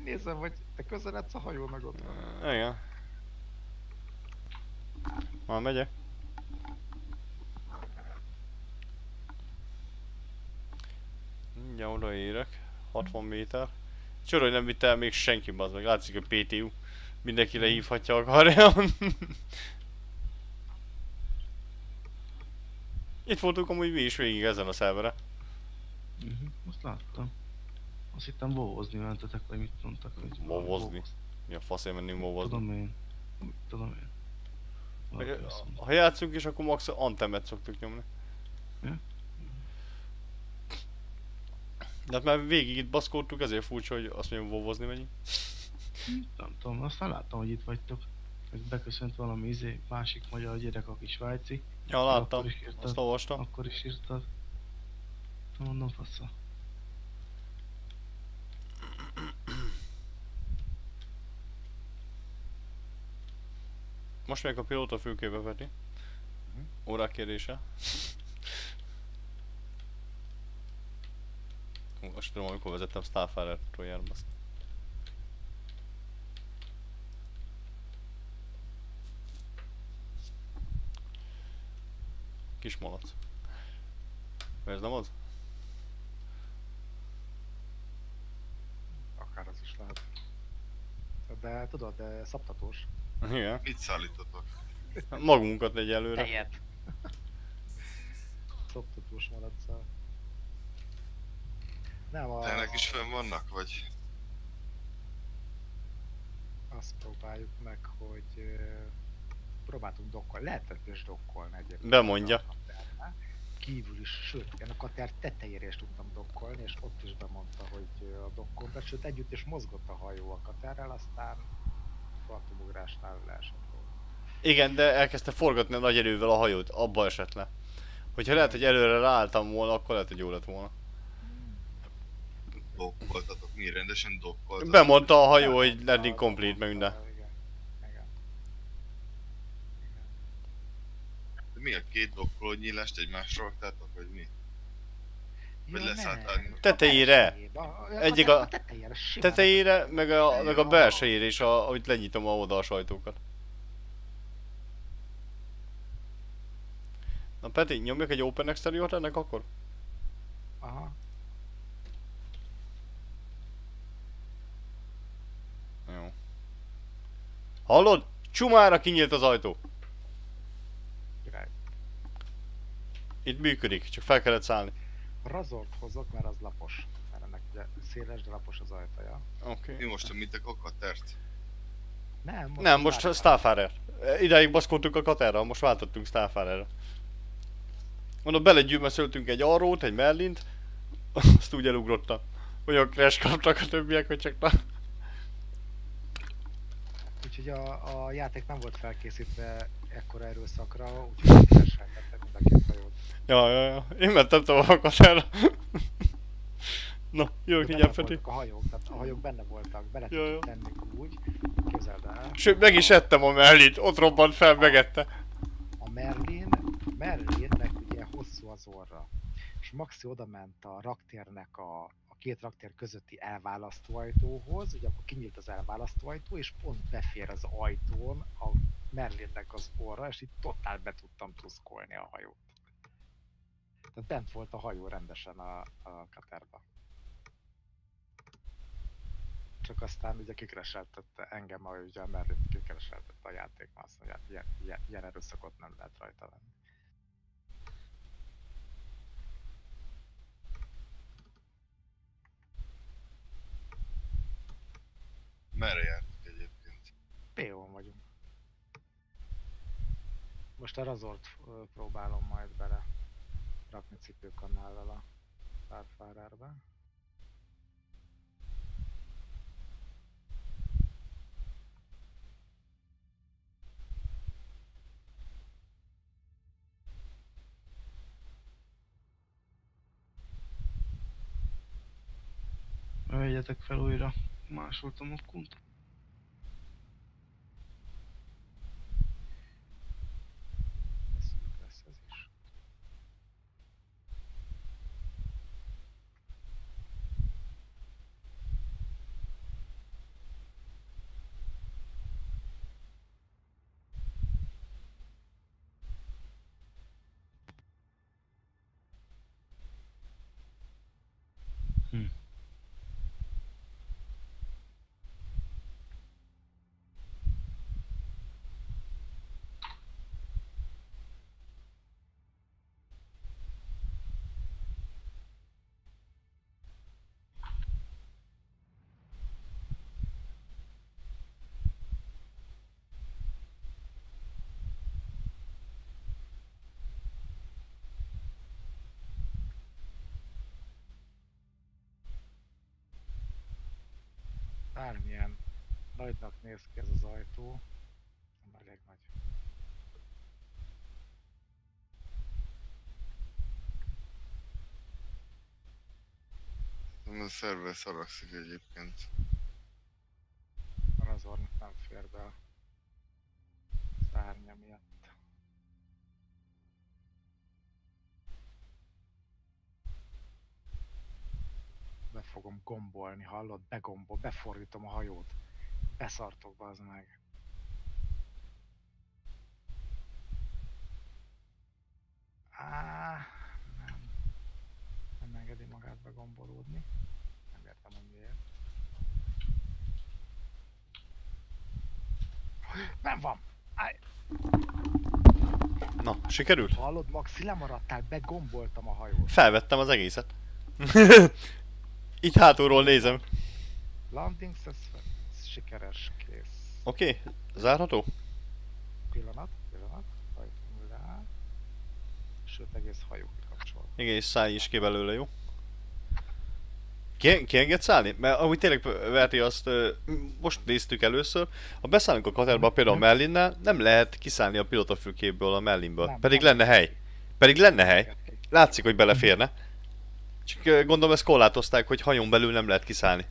Nézem, hogy te közeledsz a hajó meg ott van. Igen. Már megyek. Mindjárt odaérek. 60 méter. Csoda, hogy nem vitte el még senki, bazd meg. Látszik a PTU. Mindenki lehívhatja akarja. Itt voltunk amúgy mi is végig ezen a szerveren. Azt láttam. Azt hittem vovozni mentetek, vagy mit mondtak, hogy... Vovozni? Mi a faszért mennénk vovozni? Tudom én. Tudom én. Meg, Valaki azt mondta. ha játszunk is, akkor max antemet szoktuk nyomni. Ja? De hát már végig itt baszkódtuk, ezért furcsa, hogy azt mondjam, vovozni megyünk. Nem tudom, aztán láttam, hogy itt vagytok. Meg beköszönt valami másik magyar gyerek, aki svájci. Ja, láttam. Akkor is írtad. Azt olvastam. Akkor is írtad. Mondom, fasza. Most még a pilóta fülkébe Peti. Órák kérdése. Most tudom, amikor vezettem Starfire Troyerbe. Kis malac. Ez nem az? Akár az is lehet. De tudod, de szabtatós. Igen. Mit szállítotok? Magunkat egyelőre. Tejet. Szabtatós malacsal. Nem a... Tényleg is fönn vannak, vagy? Azt próbáljuk meg, hogy próbáltunk dokkolni. Lehetett is dokkolni egyébként. Bemondja. A katernál. Kívül is, sőt, én a kater tetejére is tudtam dokkolni, és ott is bemondta, hogy a dokkolgat, sőt együtt is mozgott a hajó a katerrel, aztán partumugrásnál leesett róla. Igen, de elkezdte forgatni a nagy erővel a hajót, abba esett le. Hogyha lehet, hogy előre ráálltam volna, akkor lehet, hogy jó lett volna. Dokkoltatok? Mi rendesen dokkoltatok? Bemondta a hajó, hogy landing complete, meg minden. Igen. Igen. De mi a két dokkolónyílást egymásra raktátok, vagy mi? Vagy Ja, leszálltál? nem. Tetejére. Egyik a tetejére, simán. tetejére, meg a belsejére is, ahogy lenyitom oda a sajtókat. Na Peti, nyomjak egy Open Exterior ennek akkor? Aha. Jó. Hallod? Csumára kinyílt az ajtó. Király. Itt működik, csak fel kellett szállni. Razort hozok, mert az lapos. Mert ennek ugye széles, de lapos az ajtaja. Oké. Mi most említek a katert? Nem, most Starfarer. Idáig baszkoltunk a Katerra, most váltottunk Starfarerre. Mondom, belegyűmeszöltünk egy Arrót, egy Merlint, azt úgy elugrottam. Olyan crash kaptak a többiek, hogy csak na. Úgyhogy a játék nem volt felkészítve ekkora erőszakra, úgyhogy kereseltettek mind a két hajót. Ja. Én mentem tovább a Katerra. Na, jövök De mindjárt benne Peti. voltak a hajók, tehát a hajók benne voltak, bele Ja, tudtuk tenni úgy, képzeld el. Sőt, meg is ettem a Merlint, ott robbant fel, megette. A Merlinnek ugye hosszú az orra, és Maxi odament a raktérnek a két raktér közötti elválasztó ajtóhoz, ugye akkor kinyílt az elválasztó ajtó, és pont befér az ajtón a Merlinnek az orra, és így totál be tudtam tuszkolni a hajót. Tehát bent volt a hajó rendesen a katerba. Csak aztán ugye kikereseltette engem, ahogy ugye a Merlint kikereseltette a játék, mert azt mondja, hogy ilyen erőszakot nem lehet rajta venni. Merre jártok egyébként? PO-n vagyunk. Most a Razort próbálom majd bele rakni cipőkanállal a Starfarerbe. Vegyetek fel újra. Másoltam a kunt. Lesz ez is. Bármilyen nagynak néz ki ez az ajtó. Nem elég nagy. A szerver szaragszik egyébként. A razornak nem fér be a szárnya miatt. Be fogom gombolni, hallod? befordítom a hajót. Beszartok, bazd meg. Nem. Nem engedi magát begombolódni. Nem értem, hogy miért. Nem van! Állj! Na, sikerült? Hallod, Maxi, lemaradtál, begomboltam a hajót. Felvettem az egészet. Így hátulról nézem. Landing success, sikeres, kész. Oké, zárható? Pillanat. Hajtunk rá. Sőt, egész hajó kikapcsol. Igen, és szállj is ki belőle, jó? Ki enged szállni? Mert amúgy tényleg Verti azt most néztük először, ha beszállunk a katerba például a Merlinnel, nem lehet kiszállni a pilotafülkéből a Merlinből. Nem, Pedig nem. lenne hely. Látszik, hogy beleférne. Csak gondolom ezt korlátozták, hogy hajón belül nem lehet kiszállni.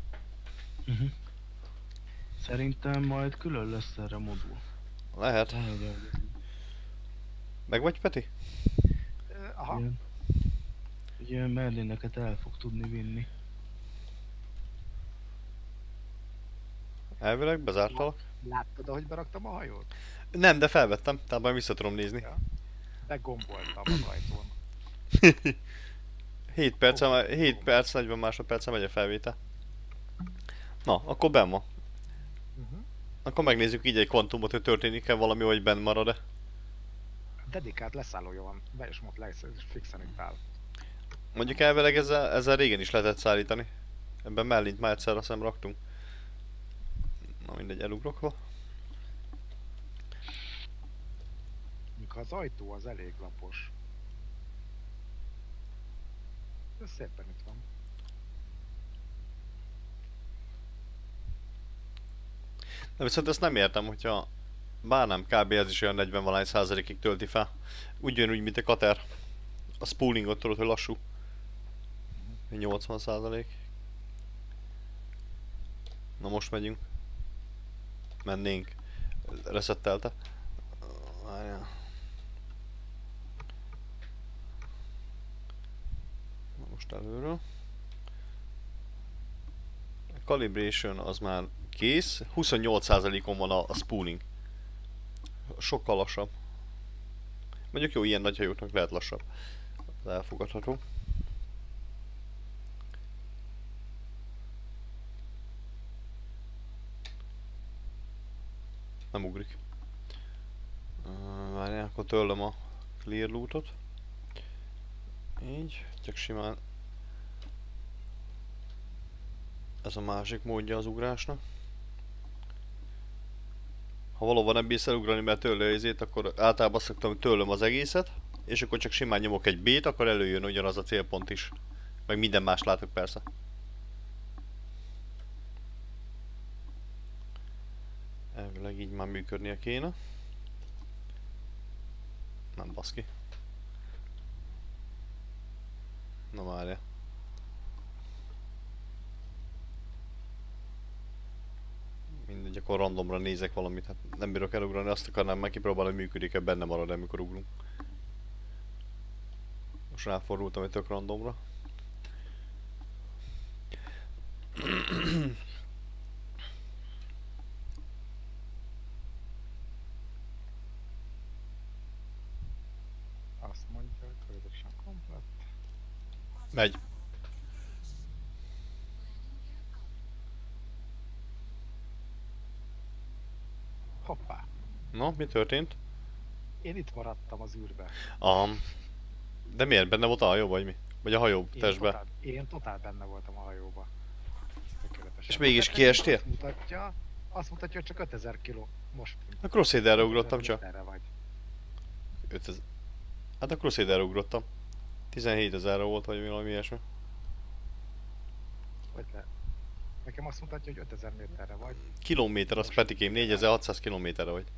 Szerintem majd külön lesz erre modul. Lehet. Meg vagy, Peti? Aha. Igen. Ugye Merlineket el fog tudni vinni. Elvileg bezártalak. Láttad, ahogy beraktam a hajót? Nem, de felvettem, tehát majd vissza tudom nézni. Ja. Begomboltam az ajtón. 7 perc, 40 másodperccel megy a felvétel. Na, akkor benn van. Akkor megnézzük így egy kvantumot, hogy történik-e valami, hogy benn marad-e. Dedikált leszállója van, be is most lesz, és fixen itt áll. Mondjuk elvileg ezzel régen is lehetett szállítani. Ebben Merlint már egyszer azt hiszem raktunk. Na mindegy, elugrok. Mikor az ajtó az elég lapos. Ez szépen itt van. De viszont ezt nem értem, hogyha bár nem, kb. Ez is olyan 40% tölti fel. Ugyanúgy, mint a kater. A spoolingot tudod, hogy lassú. 80%. Na most megyünk. Mennénk. Resettelte. Várjál. Na most előről. A calibration az már kész. 28%-on van a spooling. Sokkal lassabb. Mondjuk jó, ilyen nagy hajóknak lehet lassabb. Ez elfogadható. Nem ugrik. Várjál, akkor tőlem a clear lootot. Így, csak simán. Ez a másik módja az ugrásnak. Ha valóban nem bírsz elugrani, mert tőle izét, akkor általában azt szoktam, hogy tőlem az egészet, és akkor csak simán nyomok egy B-t, akkor előjön ugyanaz a célpont is. Meg minden más látok persze. Elvileg így már működnie kéne. Nem baszki. Na várja. Mindegy, akkor randomra nézek valamit, hát nem bírok elugrani, azt akarnám meg kipróbálni, hogy működik-e, benne marad, amikor ugrunk. Most ráfordultam egy tök randomra. Azt mondja, hogy közösen komplett. Megy. Hoppá! Na, mi történt? Én itt maradtam az űrbe. De miért? Benne volt a hajó, vagy mi? Vagy a hajó testbe? Én totál benne voltam a hajóba. Tökéletesen. És mégis kiestél? Azt mutatja, hogy csak 5000 kiló. Most. A Crusaderre ugrottam csak. Erre vagy. 5000. Hát a Crusaderre ugrottam. 17 000-re volt, vagy valami ilyesmi. Hogy le? Nekem azt mutatja, hogy 5000 méterre vagy. Kilométer, az Petikém, 4600 kilométerre vagy.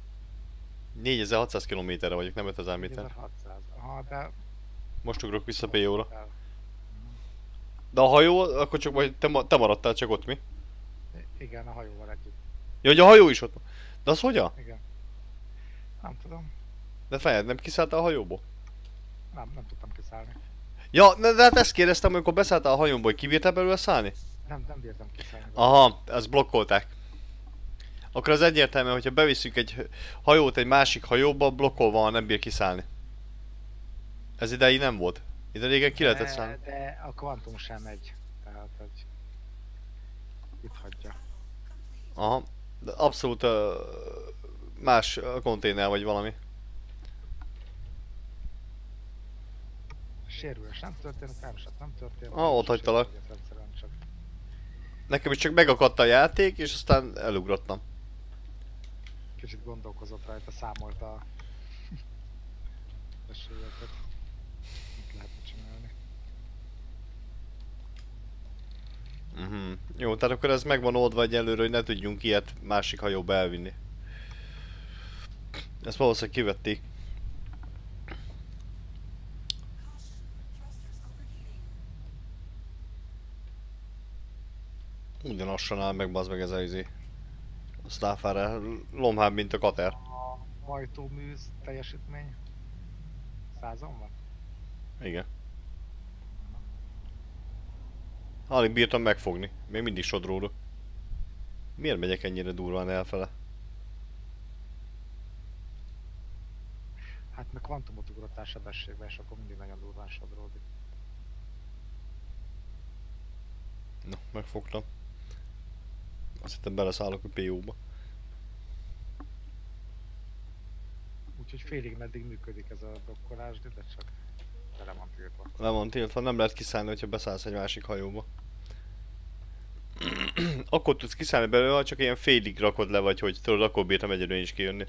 4600 kilométerre vagyok, nem 5000 méter. 4600. Aha, de... Most ugrok vissza PO-ra. De a hajó, akkor csak vagy te maradtál csak ott, mi? Igen, a hajóval együtt. Ja, hogy a hajó is ott van. De az hogyan? Igen. Nem tudom. De fejed, nem kiszálltál a hajóból? Nem tudtam kiszállni. Ja, de hát ezt kérdeztem, amikor beszálltál a hajóból, hogy kibírtál belőle szállni? Nem bírtam kiszállni. Aha, ezt blokkolták. Akkor az egyértelmű, hogyha beviszünk egy hajót egy másik hajóba, blokkolva nem bír kiszállni. Ez ideig nem volt. Ide régen ki lehetett szállni. De a kvantum sem megy. Tehát, hogy... Itt hagyja. Aha, de abszolút más konténer vagy valami. Sérülés nem történt, károsat nem történt. Ott hagytalak. Csak... Nekem is csak megakadt a játék, és aztán elugrottam. Kicsit gondolkozott rajta, számolta a esélyeket. Mit lehetne csinálni. Jó, tehát akkor ez meg van oldva egyelőre, hogy ne tudjunk ilyet másik hajóba elvinni. Ezt valószínűleg kivették. Ugyanassan áll meg, bazd meg ez a izé. A Starfarer lomhább, mint a kater. A hajtóműz teljesítmény 100-on van? Igen. Alig bírtam megfogni. Még mindig sodródok. Miért megyek ennyire durván elfele? Hát meg kvantumot ugrott sebességbe, és akkor mindig nagyon durván sodródik. Na, megfogtam. Azt hittem beleszállok a PO-ba. Úgyhogy félig meddig működik ez a dokkolás, de csak le van tiltva. Le van tiltva, nem lehet kiszállni, hogyha beszállsz egy másik hajóba. Akkor tudsz kiszállni belőle, ha csak ilyen félig rakod le, vagy hogy tudod, akkor bírtam egyedül is kijönni.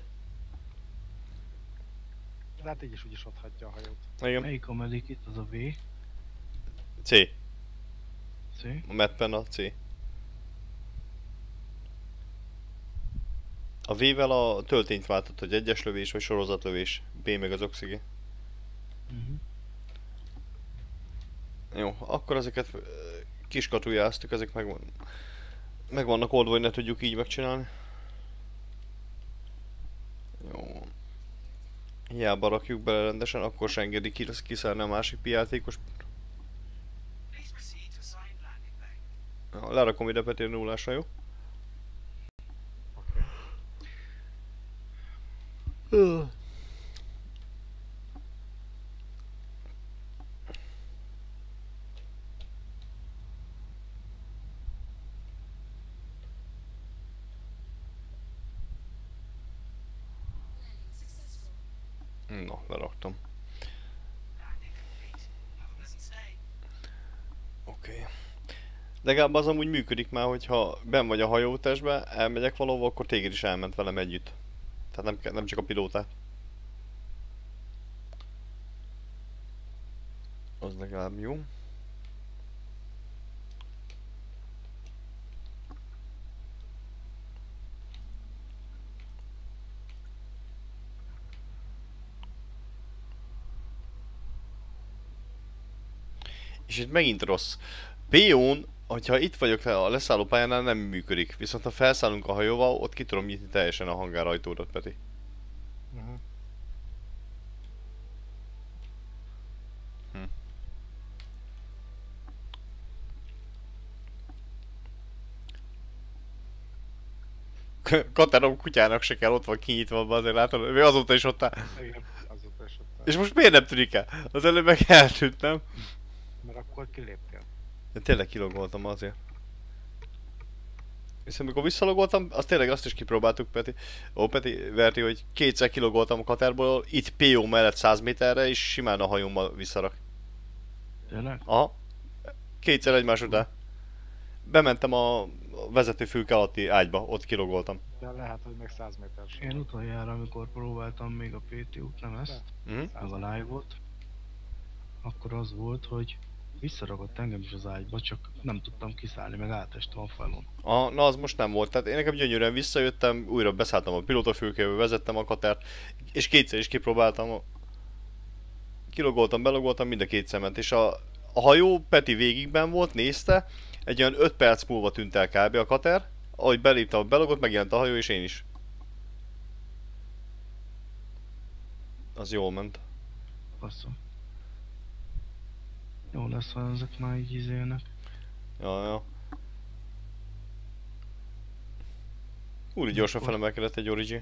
De hát így is úgyis ott hagyja a hajót. Igen. Melyik a medik itt? Az a V? C. C? A mappen a C. A V-vel a töltényt váltott, hogy egyes lövés vagy sorozatlövés. B meg az oxigén. Jó, akkor ezeket kiskatujáztuk, ezek meg vannak oldva, hogy ne tudjuk így megcsinálni. Jó. Hiába rakjuk bele rendesen, akkor se engedi kiszállni a másik játékos. Ja, lerakom ide Petér nullásra, jó? Na, leraktam. Oké. Legalább az amúgy működik már, hogyha benn vagy a hajótestbe, elmegyek valahova, akkor téged is elment velem együtt. Tehát nem csak a pilótát. Az legalább jó. És itt megint rossz. PO-n, hogyha itt vagyok a leszálló pályánál, nem működik. Viszont ha felszállunk a hajóval, ott ki tudom nyitni teljesen a hangárajtódat, Peti. Katerom kutyának se kell, ott van kinyitva, azért látod, ő azóta is ott áll. Igen, azóta is ott áll. És most miért nem tűnik el? Az előbb meg eltűnt, nem? Mert akkor kiléptél. De tényleg kilogoltam azért. Viszont amikor visszalogoltam, azt tényleg azt is kipróbáltuk, Peti. Peti verti, hogy kétszer kilogoltam a katerból, itt PO mellett 100 méterre, és simán a hajómmal visszarak. Tényleg? Aha. Kétszer egymás után. Bementem a vezetőfülke alatti ágyba, ott kilogoltam. De lehet, hogy meg 100 méter sem. Én utoljára, amikor próbáltam még a PT-út, nem ezt, meg a live-ot, akkor az volt, hogy Visszaragadt engem is az ágyba, csak nem tudtam kiszállni, meg átestem a falon. Na az most nem volt, tehát én nekem gyönyörűen visszajöttem, újra beszálltam a pilótafülkébe, vezettem a katert, és kétszer is kipróbáltam, kilogoltam, belogoltam, mind a kétszer ment, és a hajó Peti végigben volt, nézte, egy olyan 5 perc múlva tűnt el kb. A kater, ahogy beléptem a belogot, megjelent a hajó, és én is. Az jól ment. Basszom. Jó lesz, ha ezek már így izélnek. Ja. Úri gyorsan felemelkedett egy Origi.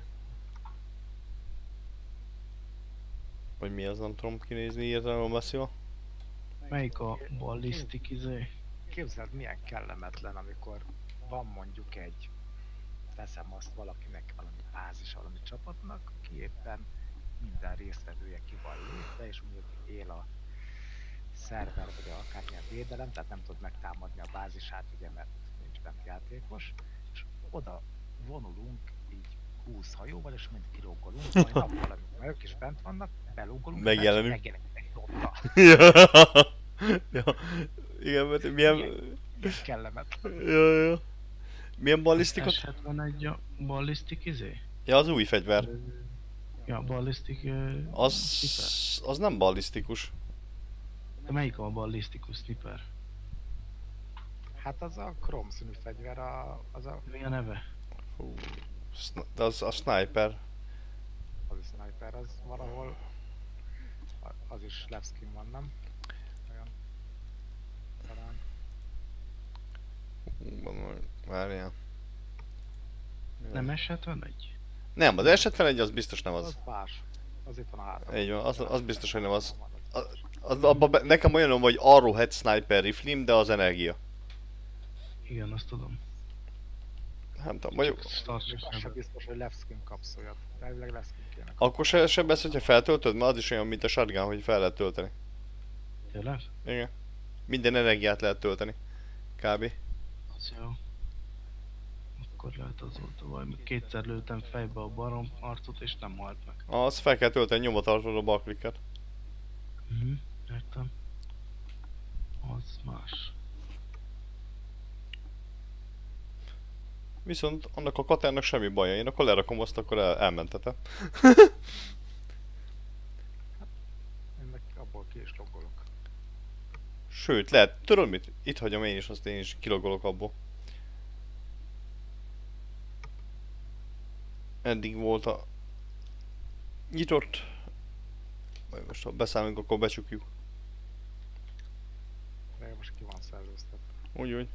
Vagy mi az, nem tudom kinézni értelemben messzivel. Melyik a ballisztik izé? Képzeld, milyen kellemetlen, amikor van mondjuk teszem azt valakinek valami bázis, valami csapatnak, aki éppen minden résztvevője ki van lépve, és mondjuk él a szerver, vagy akármilyen védelem, tehát nem tud megtámadni a bázisát, ugye, mert nincs bent játékos, és oda vonulunk így 20 hajóval, és mind kilógolunk, majd nappal, amikor ők is bent vannak, belógolunk, Megjelenünk. megjelenik egy flotta. Ja. Igen, mert milyen... Kellemetlen. Ja. Milyen ballisztikot? S71 a ballisztik izé? Ja, az új fegyver. Ja, ballisztik... Az nem ballisztikus. De melyik a ballisztikus sniper? Hát az a krom színű fegyver, az a Mi a neve? Hú, de az a sniper. az a sniper, az valahol, az is Levskin van, nem? Olyan, talán. Várjál. Nem S71? Nem, az esetfelegy az biztos nem az. Az más. Az itt van a hátam. Így van, az biztos, hogy nem az. Nekem olyan, hogy Arrowhead Sniper Riflim, de az energia. Igen, azt tudom. Nem tudom, mondjuk... Az sem biztos, hogy Levskin kapsz olyat. Elvileg Levskin kéne. Akkor se lesz, hogyha feltöltöd, mert az is olyan, mint a shotgun, hogy fel lehet tölteni. Tényleg? Igen. Minden energiát lehet tölteni. Kb. Az jó. Akkor lehet az volt a baj, mert kétszer lőttem fejbe a barom arcot és nem halt meg. Az fel kell tölteni, nyomva tartod a balklikket. Értem. Az más. Viszont annak a katernak semmi baja, én akkor lerakom azt, akkor elmentetem. Én meg abból ki is logolok. Sőt, lehet, tudod mit? Itt hagyom én is, azt én is kilogolok abból. Eddig volt a nyitott. Majd most ha beszállunk, akkor becsukjuk. De most ki van szellőztetve. Úgy.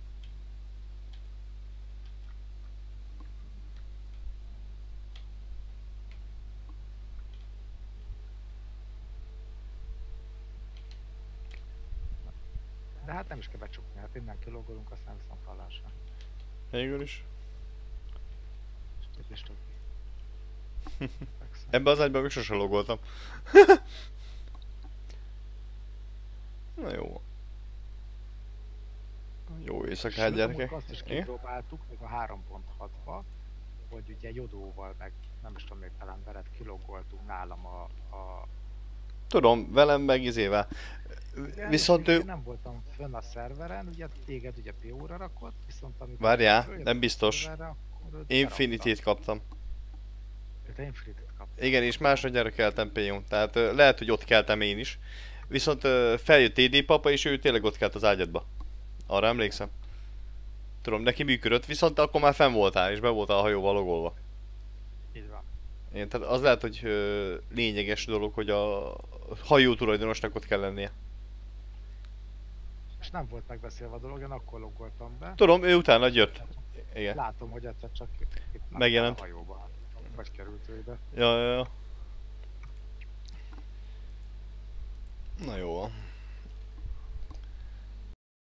De hát nem is kell becsukni, hát innen kilogolunk, aztán viszont hallásra. Végül is. És többi. Ebbe az ágyban még sose logoltam. Na jó. Jó éjszakát, gyerekek. Azt is kipróbáltuk, még a 3.6-ba, hogy ugye Jodóval, meg nem is tudom, még talán veled kilogoltunk nálam a Tudom, velem meg izével. Viszont ő... nem voltam fönn a szerveren, ugye téged ugye PO-ra rakott, viszont amikor... Várjál, nem biztos. Szerverre, Infinity-t kaptam. Te Infinity-t kaptam. Igen, és másodjára keltem PO-n, tehát lehet, hogy ott keltem én is. Viszont feljött TD papa, és ő tényleg ott kelt az ágyadba. Arra emlékszem. Tudom, neki működött, viszont akkor már fenn voltál, és be voltál a hajóval logolva. Így van. Igen, tehát az lehet, hogy lényeges dolog, hogy a hajó tulajdonosnak ott kell lennie. És nem volt megbeszélve a dolog, én akkor logoltam be. Tudom, ő utána jött. Igen. Látom, hogy egyszer csak itt Megjelent. a hajóba. Vagy került ő ide. Ja. Na jó.